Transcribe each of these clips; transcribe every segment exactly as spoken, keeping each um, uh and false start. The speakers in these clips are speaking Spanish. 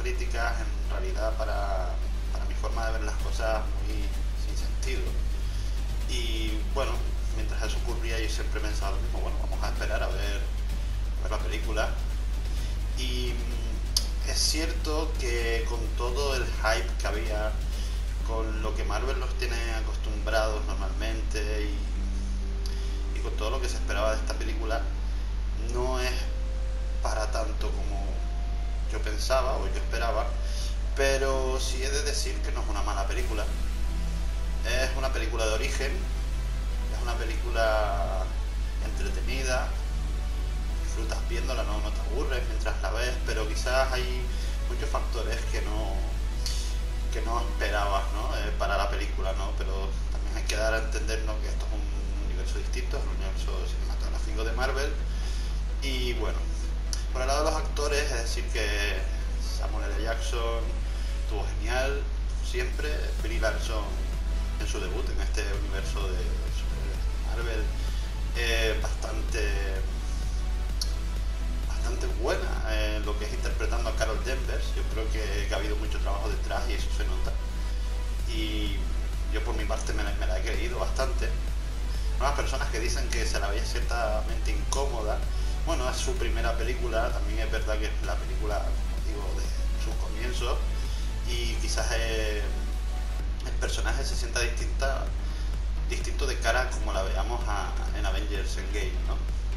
críticas, en realidad para, para mi forma de ver las cosas, muy sin sentido. Y bueno, mientras eso ocurría yo siempre pensaba lo mismo, bueno, vamos a esperar a ver, a ver la película. Y es cierto que con todo el hype que había, con lo que Marvel los tiene acostumbrados normalmente y, y con todo lo que se esperaba de esta película, no es para tanto como yo pensaba o yo esperaba, pero sí he de decir que no es una mala película. Es una película de origen, es una película entretenida, disfrutas viéndola, no, no te aburres mientras la ves, pero quizás hay muchos factores que no que no esperabas, ¿no? Eh, para la película, ¿no? Pero también hay que dar a entender, ¿no?, que esto es un universo distinto, es un universo cinematográfico de Marvel. Y bueno, por el lado de los actores, es decir que Samuel L. Jackson estuvo genial siempre, Brie Larson en su debut en este universo de Marvel, eh, bastante bastante buena en eh, lo que es interpretando a Carol Danvers. Yo creo que, que ha habido mucho trabajo detrás y eso se nota, y yo por mi parte me, me la he creído bastante. Nuevas personas que dicen que se la veía ciertamente incómoda. Bueno, es su primera película, también es verdad que es la película, como digo, de sus comienzos, y quizás eh, el personaje se sienta distinta, distinto de cara como la veamos a, en Avengers Endgame, ¿no?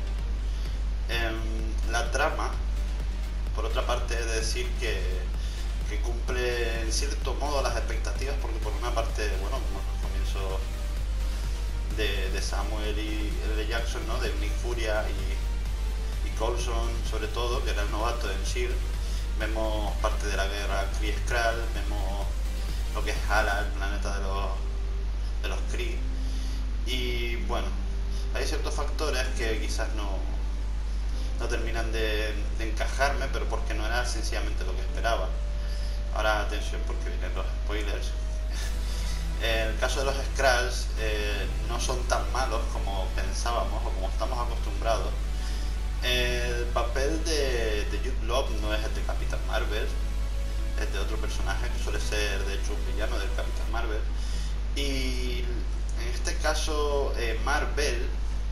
Eh, la trama, por otra parte, he de decir que, que cumple en cierto modo las expectativas, porque por una parte, bueno, como los comienzos de, de Samuel y L. Jackson, ¿no?, de Nick Furia y Coulson, sobre todo, que era el novato en S H I E L D, vemos parte de la guerra Kree-Skrull, vemos lo que es Hala, el planeta de los, de los Kree, y bueno, hay ciertos factores que quizás no, no terminan de, de encajarme, pero porque no era sencillamente lo que esperaba. Ahora atención, porque vienen los spoilers. En el caso de los Skrulls, eh, no son tan malos como pensábamos o como estamos acostumbrados. El papel de, de Jude Law no es el de Capitán Marvel, es de otro personaje que suele ser de hecho un villano del Capitán Marvel. Y en este caso eh, Marvel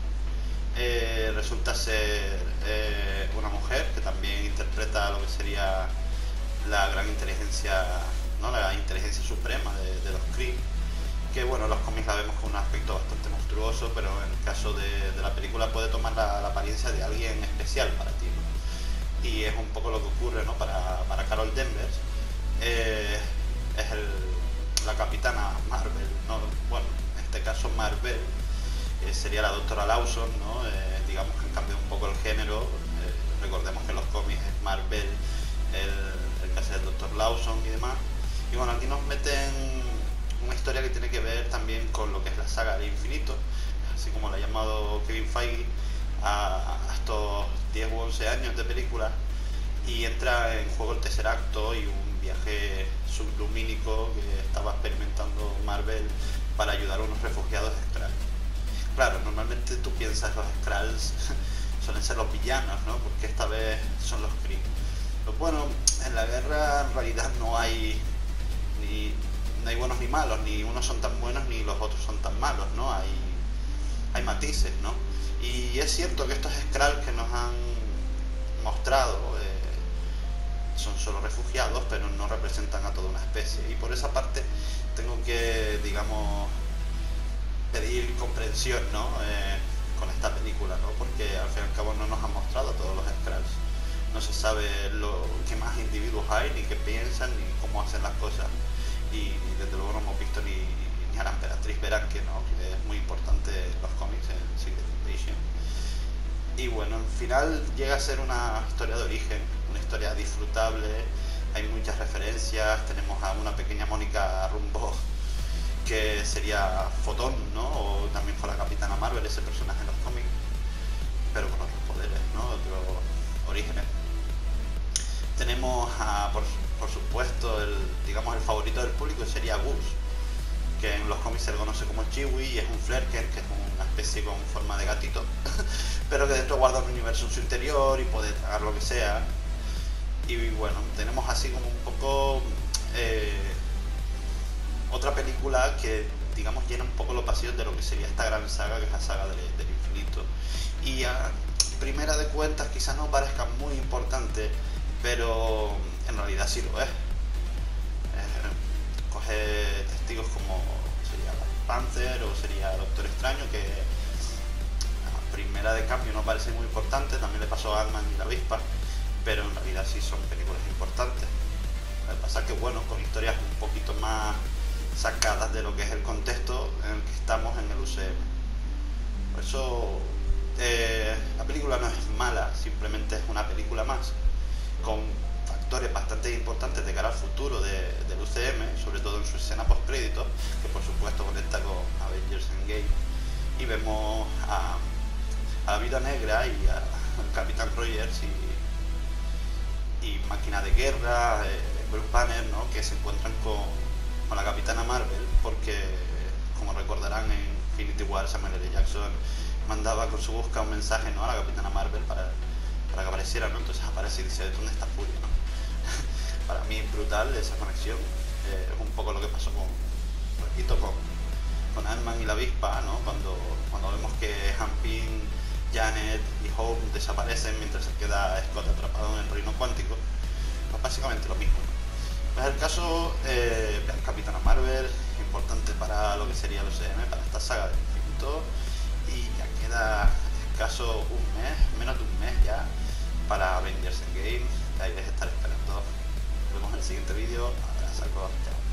eh, resulta ser eh, una mujer que también interpreta lo que sería la gran inteligencia, ¿no?, la inteligencia suprema de, de los Kree, que bueno, en los cómics la vemos con un aspecto bastante monstruoso, pero en el caso de, de la película puede tomar la, la apariencia de alguien especial para ti, ¿no? Y es un poco lo que ocurre, ¿no?, para, para Carol Danvers. Eh, es el, la capitana Marvel, ¿no? Bueno, en este caso Marvel eh, sería la doctora Lawson, ¿no? Eh, digamos que han cambiado un poco el género. Eh, recordemos que en los cómics es Marvel el, el que hace el doctor Lawson y demás. Y bueno, aquí nos meten una historia que tiene que ver también con lo que es la saga del infinito, así como la ha llamado Kevin Feige a, a estos diez u once años de película, y entra en juego el tercer acto y un viaje sublumínico que estaba experimentando Marvel para ayudar a unos refugiados Skrull. Claro, normalmente tú piensas los Skrulls suelen ser los villanos, ¿no?, porque esta vez son los Kree. Pues bueno, en la guerra en realidad no hay ni no hay buenos ni malos, ni unos son tan buenos ni los otros son tan malos, ¿no? Hay, hay matices, ¿no? Y es cierto que estos Skrulls que nos han mostrado eh, son solo refugiados, pero no representan a toda una especie. Y por esa parte tengo que, digamos, pedir comprensión, ¿no?, eh, con esta película, ¿no? Porque al fin y al cabo no nos han mostrado a todos los Skrulls. No se sabe lo qué más individuos hay, ni qué piensan, ni cómo hacen las cosas. Y desde luego no hemos visto ni, ni a la emperatriz Verán, que no, que es muy importante en los cómics, en Secret Invasion. Y bueno, al final llega a ser una historia de origen, una historia disfrutable, hay muchas referencias, tenemos a una pequeña Mónica Rambeau, que sería Fotón, ¿no?, o también fue la Capitana Marvel, ese personaje en los cómics, pero con otros poderes, ¿no?, otros orígenes. Tenemos a, por, por supuesto, el, digamos, el favorito del público sería Gus, que en los cómics se le conoce como Chiwi, y es un Flerken, que es una especie con forma de gatito, pero que dentro guarda un universo en su interior y puede tragar lo que sea. Y bueno, tenemos así como un poco eh, otra película que digamos llena un poco los pasillos de lo que sería esta gran saga, que es la saga del, del infinito. Y a primera de cuentas quizás no parezca muy importante, pero en realidad sí lo es. Eh, coge testigos como sería Black Panther o sería Doctor Extraño, que a primera de cambio no parece muy importante, también le pasó a Ant-Man y la Avispa, pero en realidad sí son películas importantes. Lo que pasa es que bueno, con historias un poquito más sacadas de lo que es el contexto en el que estamos en el U C M. Por eso eh, la película no es mala, simplemente es una película más, con factores bastante importantes de cara al futuro de, del U C M, sobre todo en su escena post créditos, que por supuesto conecta con Avengers Endgame, y vemos a, a la Viuda Negra y a, al Capitán Rogers y, y Máquina de Guerra, eh, Bruce Banner, ¿no? Que se encuentran con, con la Capitana Marvel, porque como recordarán en Infinity War Samuel L. Jackson mandaba con su busca un mensaje, ¿no? a la Capitana Marvel para, para que apareciera, ¿no? Entonces aparece y dice, ¿dónde está Fury? ¿no? Para mí brutal esa conexión, eh, es un poco lo que pasó con, repito, con, con Ant-Man y la Avispa, ¿no? Cuando, cuando vemos que Han Pym, Janet y Hope desaparecen mientras se queda Scott atrapado en el reino cuántico, pues básicamente lo mismo, ¿no? Pues el caso, eh, Capitana Marvel, importante para lo que sería el U C M, para esta saga del infinito, y ya queda escaso un mes, menos de un mes ya, para Avengers Endgame. Ahí les estaré esperando. Nos vemos en el siguiente vídeo. Abrazo, chao.